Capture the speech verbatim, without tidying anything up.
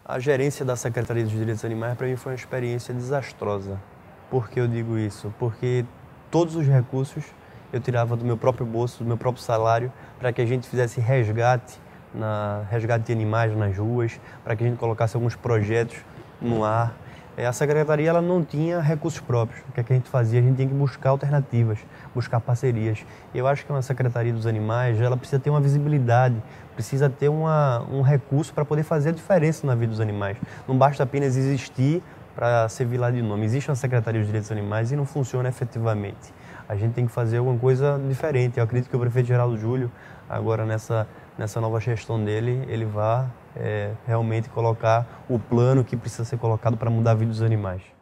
A gerência da Secretaria dos Direitos Animais, para mim, foi uma experiência desastrosa. Por que eu digo isso? Porque todos os recursos eu tirava do meu próprio bolso, do meu próprio salário, para que a gente fizesse resgate, na, resgate de animais nas ruas, para que a gente colocasse alguns projetos no ar. A Secretaria ela não tinha recursos próprios. O que, é que a gente fazia? A gente tinha que buscar alternativas, buscar parcerias. E eu acho que uma Secretaria dos Animais ela precisa ter uma visibilidade, precisa ter uma, um recurso para poder fazer a diferença na vida dos animais. Não basta apenas existir para servir lá de nome. Existe uma Secretaria dos Direitos Animais e não funciona efetivamente. A gente tem que fazer alguma coisa diferente. Eu acredito que o prefeito Geraldo Júlio, agora nessa, nessa nova gestão dele, ele vai é, realmente colocar o plano que precisa ser colocado para mudar a vida dos animais.